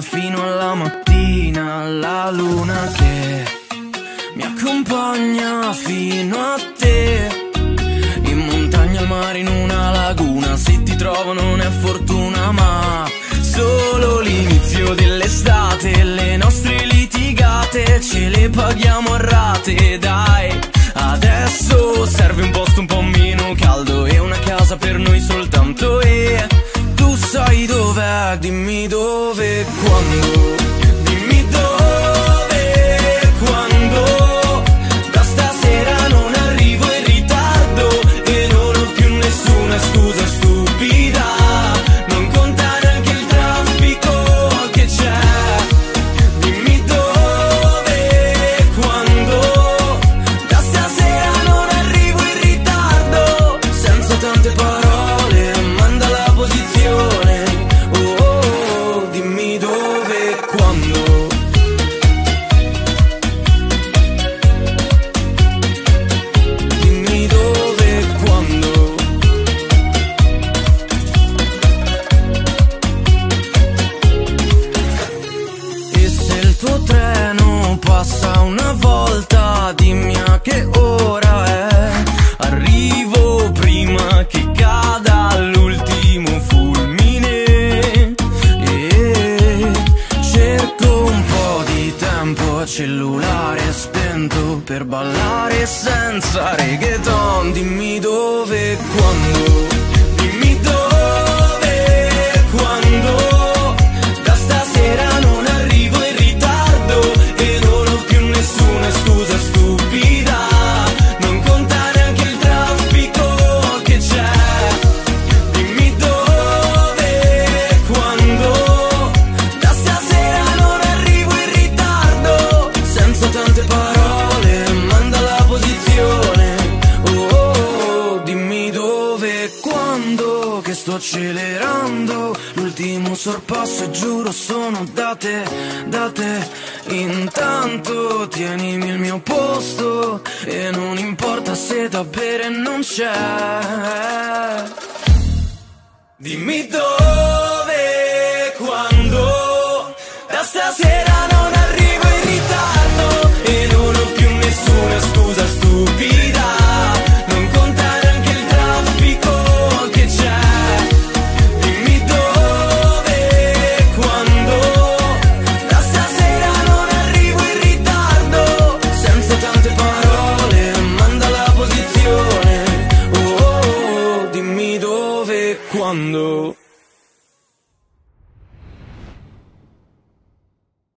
fino alla mattina, la luna che mi accompagna fino a te. In montagna, al mare, in una laguna, se ti trovo non è fortuna ma solo l'inizio dell'estate. Le nostre litigate ce le paghiamo a rate, dai. Adesso serve un posto un po' meno caldo e una casa per noi soltanto. E tu sai dov'è, dimmi dove e quando. Dimmi dove e quando. Da stasera non arrivo in ritardo e non ho più nessuna scusa stupida. Non conta neanche il traffico che c'è. Dimmi dove e quando. Da stasera non arrivo in ritardo. Senza tante parole, manda la posizione. Oh, oh, oh, dimmi dove e quando. Dimmi dove e quando. E se il tuo treno passa una volta, dimmi a che ora è. Arrivo prima che cada l'ultimo fulmine. E cerco un po' di tempo a cellulare spento per ballare senza reggaeton. Dimmi dove e quando. Dimmi dove e quando. Da stasera non arrivo in ritardo e non ho più nessuna scusa stupida. Non conta neanche il traffico che c'è. Dimmi dove e quando. Da stasera non arrivo in ritardo. Senza tante parole, manda la posizione. Oh, oh, oh, dimmi dove e quando. Che sto accelerando. L'ultimo sorpasso e giuro sono date, date. Intanto tienimi il mio posto e non importa se da bere non c'è. Dimmi dove e quando. Da stasera non arrivo in ritardo e non ho più nessuna scusa stupida. Non conta neanche il traffico che c'è. Dimmi dove e quando. Da stasera non arrivo in ritardo. Senza tante parole, manda la posizione. Oh, oh, oh, dimmi dove e quando.